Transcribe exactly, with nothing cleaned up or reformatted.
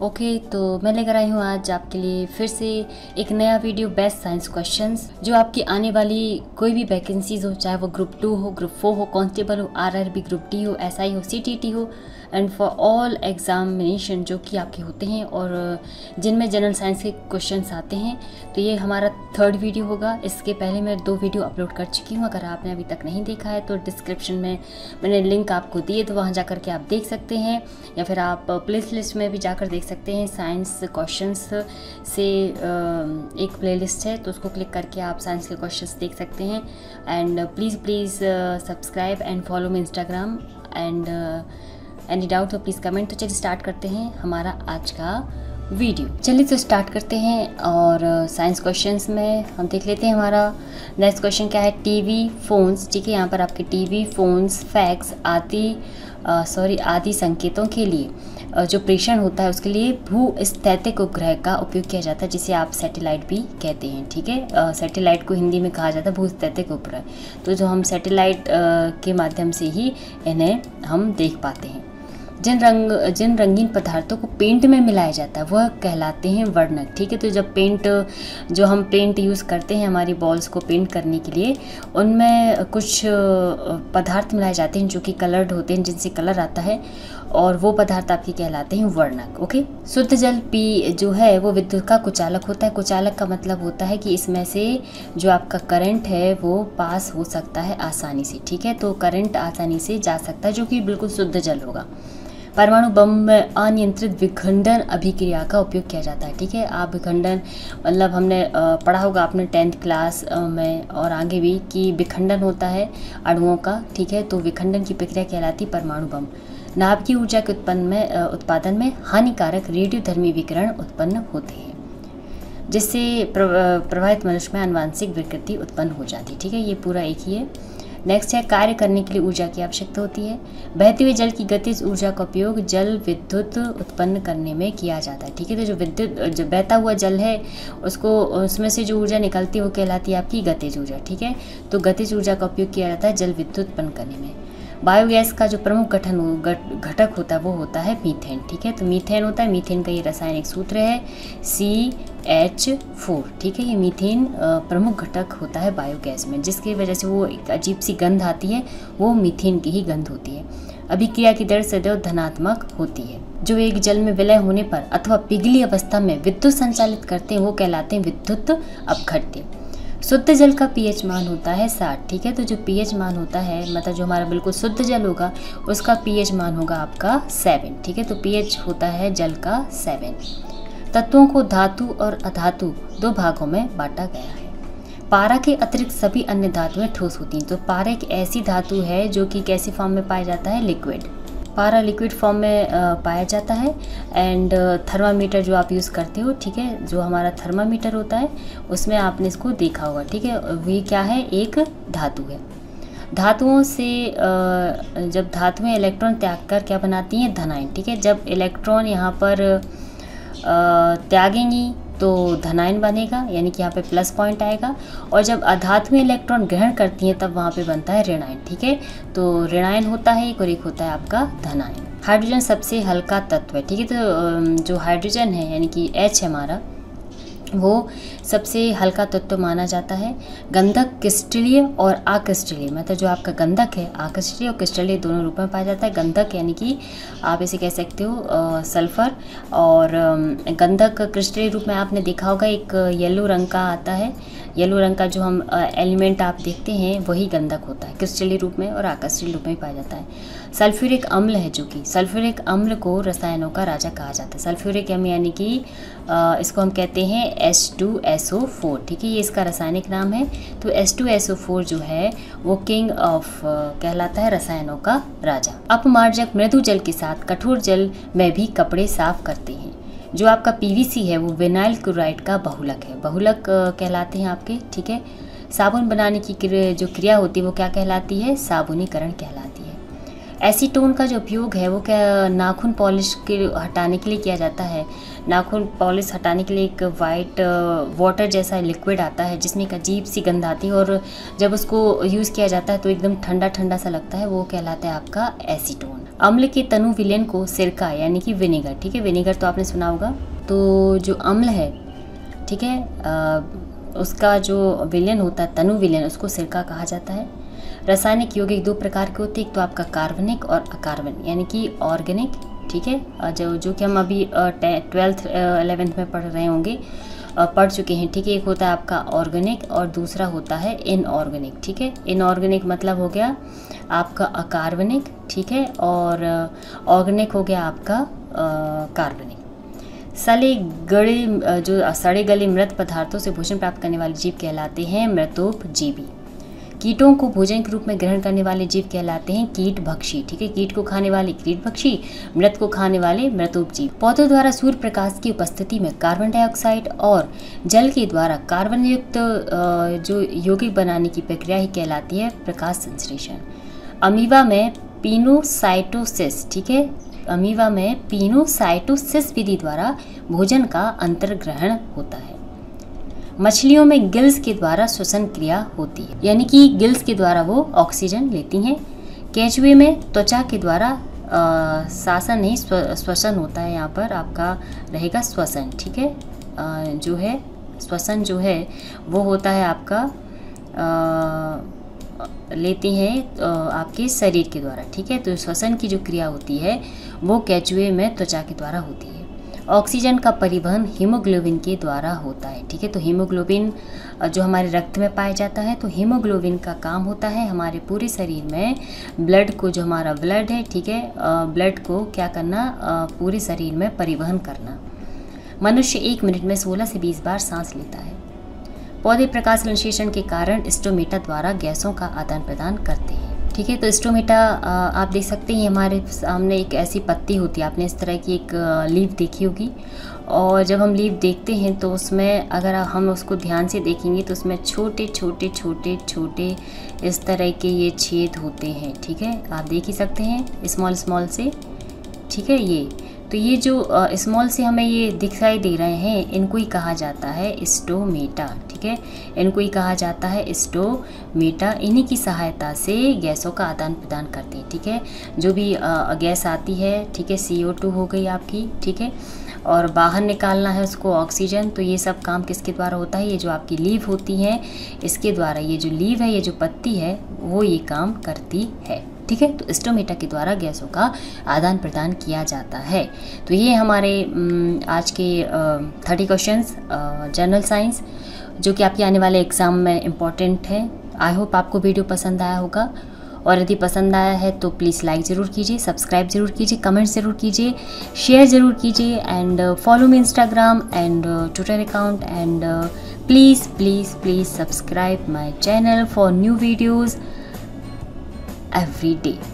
Okay okay, तो मैं लेकर आई हूँ आज आपके लिए फिर से एक नया वीडियो बेस्ट साइंस क्वेश्चंस जो आपकी आने वाली कोई भी वैकेंसीज हो, चाहे वो ग्रुप टू हो, ग्रुप फोर हो, कांस्टेबल हो, आरआरबी, ग्रुप डी हो, एसआई हो, सीटीटी हो एंड फॉर ऑल एग्जामिनेशन जो कि आपके होते हैं और जिनमें जनरल साइंस के क्वेश्चंस आते हैं। तो ये हमारा थर्ड वीडियो होगा। इसके पहले मैं दो वीडियो अपलोड कर चुकी हूँ। अगर आपने अभी तक नहीं देखा है तो डिस्क्रिप्शन में मैंने लिंक आपको दिए, तो वहाँ जाकर के आप देख सकते हैं, या फिर आप प्लेलिस्ट लिस्ट में भी जाकर देख सकते हैं। साइंस क्वेश्चंस से एक प्लेलिस्ट है, तो उसको क्लिक करके आप साइंस के क्वेश्चंस देख सकते हैं। And please please subscribe and follow me Instagram and any doubt तो प्लीज़ कमेंट। तो चलिए स्टार्ट करते हैं हमारा आज का वीडियो। चलिए तो स्टार्ट करते हैं और साइंस uh, क्वेश्चंस में हम देख लेते हैं। हमारा नेक्स्ट क्वेश्चन क्या है, टीवी फोन्स। ठीक है, यहाँ पर आपके टीवी फोन्स फैक्स आदि सॉरी आदि संकेतों के लिए uh, जो प्रेषण होता है उसके लिए भू स्थैतिक उपग्रह का उपयोग किया जाता है, जिसे आप सैटेलाइट भी कहते हैं। ठीक है, सैटेलाइट को हिंदी में कहा जाता है भू स्थैतिक उपग्रह। तो जो हम सैटेलाइट uh, के माध्यम से ही इन्हें हम देख पाते हैं। जिन रंग जिन रंगीन पदार्थों को पेंट में मिलाया जाता है वह कहलाते हैं वर्णक। ठीक है, तो जब पेंट जो हम पेंट यूज़ करते हैं हमारी बॉल्स को पेंट करने के लिए, उनमें कुछ पदार्थ मिलाए जाते हैं जो कि कलर्ड होते हैं, जिनसे कलर आता है, और वो पदार्थ आपके कहलाते हैं वर्णक। ओके, शुद्ध जल पी जो है वो विद्युत का कुचालक होता है। कुचालक का मतलब होता है कि इसमें से जो आपका करंट है वो पास हो सकता है आसानी से। ठीक है, तो करंट आसानी से जा सकता है, जो कि बिल्कुल शुद्ध जल होगा। परमाणु बम में अनियंत्रित विखंडन अभिक्रिया का उपयोग किया जाता है। ठीक है, आप विखंडन मतलब हमने पढ़ा होगा अपने टेंथ क्लास में और आगे भी कि विखंडन होता है अणुओं का। ठीक है, तो विखंडन की प्रक्रिया कहलाती परमाणु बम। नाभिकीय ऊर्जा के उत्पन्न में उत्पादन में हानिकारक रेडियोधर्मी विकिरण उत्पन्न होते हैं, जिससे प्रभावित मनुष्य में आनुवंशिक विकृति उत्पन्न हो जाती है। ठीक है, ये पूरा एक ही है। नेक्स्ट है, कार्य करने के लिए ऊर्जा की आवश्यकता होती है। बहते हुए जल की गतिज ऊर्जा का उपयोग जल विद्युत उत्पन्न करने में किया जाता है। ठीक है, तो जो विद्युत जो बहता हुआ जल है उसको उसमें से जो ऊर्जा निकलती है वो कहलाती है आपकी गतिज ऊर्जा। ठीक है, तो गतिज ऊर्जा का उपयोग किया जाता है जल विद्युत उत्पन्न करने में। बायोगैस का जो प्रमुख गठन घटक होता है वो होता है मीथेन। ठीक है, तो मीथेन होता है, मीथेन का ये रासायनिक सूत्र है सी एच फोर। ठीक है, ये मीथेन प्रमुख घटक होता है बायोगैस में, जिसकी वजह से वो एक अजीब सी गंध आती है, वो मीथेन की ही गंध होती है। अभिक्रिया की दर सदैव धनात्मक होती है। जो एक जल में विलय होने पर अथवा पिघली अवस्था में विद्युत संचालित करते हैं वो कहलाते हैं विद्युत अपघट्य। शुद्ध जल का पीएच मान होता है साठ। ठीक है, तो जो पीएच मान होता है मतलब जो हमारा बिल्कुल शुद्ध जल होगा उसका पीएच मान होगा आपका सेवन। ठीक है, तो पीएच होता है जल का सेवन। तत्वों को धातु और अधातु दो भागों में बांटा गया है। पारा के अतिरिक्त सभी अन्य धातुएं ठोस होती हैं। तो पारा एक ऐसी धातु है जो कि कैसी फॉर्म में पाया जाता है, लिक्विड। पारा लिक्विड फॉर्म में पाया जाता है। एंड थर्मामीटर जो आप यूज़ करते हो, ठीक है, जो हमारा थर्मामीटर होता है उसमें आपने इसको देखा होगा। ठीक है, ये क्या है, एक धातु है। धातुओं से जब धातुएं इलेक्ट्रॉन त्याग कर क्या बनाती हैं, धनायन। ठीक है, जब इलेक्ट्रॉन यहाँ पर त्यागेंगी तो धनायन बनेगा, यानी कि यहाँ पे प्लस पॉइंट आएगा। और जब अधातुएं इलेक्ट्रॉन ग्रहण करती हैं तब वहाँ पे बनता है ऋणायन। ठीक है, तो ऋणायन होता है एक और एक होता है आपका धनायन। हाइड्रोजन सबसे हल्का तत्व है। ठीक है, तो जो हाइड्रोजन है यानी कि एच है हमारा, वो सबसे हल्का तत्व माना जाता है। गंधक क्रिस्टलीय और अक्रिस्टलीय, मतलब जो आपका गंधक है अक्रिस्टलीय और क्रिस्टलीय दोनों रूप में पाया जाता है। गंधक यानी कि आप इसे कह सकते हो सल्फर, और गंधक क्रिस्टलीय रूप में आपने देखा होगा एक येलो रंग का आता है, येलो रंग का जो हम एलिमेंट आप देखते हैं वही गंधक होता है क्रिस्टलीय रूप में, और अक्रिस्टलीय रूप में पाया जाता है। सल्फ्यूरिक अम्ल है, जो कि सल्फ्यूरिक अम्ल को रसायनों का राजा कहा जाता है। सल्फ्यूरिक अम्ल यानी कि इसको हम कहते हैं H two S O four. ठीक है, ये इसका रासायनिक नाम है। तो H two S O four जो है वो किंग ऑफ कहलाता है, रसायनों का राजा। अपमार्जक मृदु जल के साथ कठोर जल में भी कपड़े साफ करते हैं। जो आपका पीवीसी है वो विनाइल क्लोराइड का बहुलक है, बहुलक कहलाते हैं आपके। ठीक है, साबुन बनाने की जो क्रिया होती है वो क्या कहलाती है, साबुनीकरण कहलाती है। एसीटोन का जो उपयोग है वो क्या नाखून पॉलिश के हटाने के लिए किया जाता है। नाखून पॉलिश हटाने के लिए एक वाइट वाटर जैसा लिक्विड आता है जिसमें एक अजीब सी गंध आती है, और जब उसको यूज़ किया जाता है तो एकदम ठंडा ठंडा सा लगता है, वो कहलाता है आपका एसीटोन। अम्ल के तनु विलयन को सिरका यानी कि विनेगर, ठीक है, विनेगर तो आपने सुना होगा। तो जो अम्ल है, ठीक है, आ, उसका जो विलयन होता है, तनु विलयन, उसको सिरका कहा जाता है। रासायनिक यौगिक दो प्रकार के होते हैं, एक तो आपका कार्बनिक और अकार्बनिक यानी कि ऑर्गेनिक, ठीक है, जो जो कि हम अभी ट्वेल्थ इलेवेंथ में पढ़ रहे होंगे, पढ़ चुके हैं, ठीक है। एक होता है आपका ऑर्गेनिक और दूसरा होता है इनऑर्गेनिक, ठीक है। इनऑर्गेनिक मतलब हो गया आपका अकार्बनिक, ठीक है, और ऑर्गेनिक हो गया आपका कार्बनिक। सड़े गले जो सड़े गले मृत पदार्थों से भोजन प्राप्त करने वाले जीव कहलाते हैं मृतोपजीवी। कीटों को भोजन के रूप में ग्रहण करने वाले जीव कहलाते हैं कीटभक्षी, ठीक है। कीट को खाने वाले कीटभक्षी, मृत को खाने वाले मृतोपजीव। पौधों द्वारा सूर्य प्रकाश की उपस्थिति में कार्बन डाइऑक्साइड और जल के द्वारा कार्बन युक्त जो यौगिक बनाने की प्रक्रिया ही कहलाती है प्रकाश संश्लेषण। अमीबा में पिनोसाइटोसिस, ठीक है, अमीबा में पिनोसाइटोसिस विधि द्वारा भोजन का अंतर्ग्रहण होता है। मछलियों में गिल्स के द्वारा श्वसन क्रिया होती है, यानी कि गिल्स के द्वारा वो ऑक्सीजन लेती हैं। केंचुए में त्वचा के द्वारा शासन नहीं श्वसन होता है, यहाँ पर आपका रहेगा श्वसन, ठीक है। आ, जो है श्वसन जो है वो होता है आपका आ, लेती हैं आपके शरीर के द्वारा, ठीक है। तो श्वसन की जो क्रिया होती है वो केंचुए में त्वचा के द्वारा होती है। ऑक्सीजन का परिवहन हीमोग्लोबिन के द्वारा होता है, ठीक है। तो हीमोग्लोबिन जो हमारे रक्त में पाया जाता है, तो हीमोग्लोबिन का काम होता है हमारे पूरे शरीर में ब्लड को, जो हमारा ब्लड है, ठीक है, ब्लड को क्या करना, पूरे शरीर में परिवहन करना। मनुष्य एक मिनट में सोलह से बीस बार सांस लेता है। पौधे प्रकाश संश्लेषण के कारण स्टोमेटा द्वारा गैसों का आदान प्रदान करते हैं, ठीक है। तो स्टोमेटा आप देख सकते हैं हमारे सामने एक ऐसी पत्ती होती है, आपने इस तरह की एक लीफ देखी होगी, और जब हम लीफ देखते हैं तो उसमें अगर हम उसको ध्यान से देखेंगे तो उसमें छोटे छोटे छोटे छोटे इस तरह के ये छेद होते हैं, ठीक है, आप देख ही सकते हैं स्मॉल स्मॉल से, ठीक है। ये तो ये जो स्मॉल से हमें ये दिखाई दे रहे हैं, इनको ही कहा जाता है स्टोमेटा, ठीक है, इनको ही कहा जाता है स्टोमेटा। इन्हीं की सहायता से गैसों का आदान प्रदान करते हैं, ठीक है। जो भी आ, गैस आती है, ठीक है, सी ओ टू हो गई आपकी, ठीक है, और बाहर निकालना है उसको ऑक्सीजन, तो ये सब काम किसके द्वारा होता है, ये जो आपकी लीव होती है इसके द्वारा, ये जो लीव है, ये जो पत्ती है, वो ये काम करती है, ठीक है। तो स्टोमेटा के द्वारा गैसों का आदान प्रदान किया जाता है। तो ये हमारे आज के थर्टी क्वेश्चंस जनरल साइंस जो कि आपके आने वाले एग्ज़ाम में इम्पॉर्टेंट है। आई होप आपको वीडियो पसंद आया होगा, और यदि पसंद आया है तो प्लीज़ लाइक ज़रूर कीजिए, सब्सक्राइब ज़रूर कीजिए, कमेंट ज़रूर कीजिए, शेयर ज़रूर कीजिए, and follow me Instagram and Twitter account, and please please please subscribe my channel for new videos every day.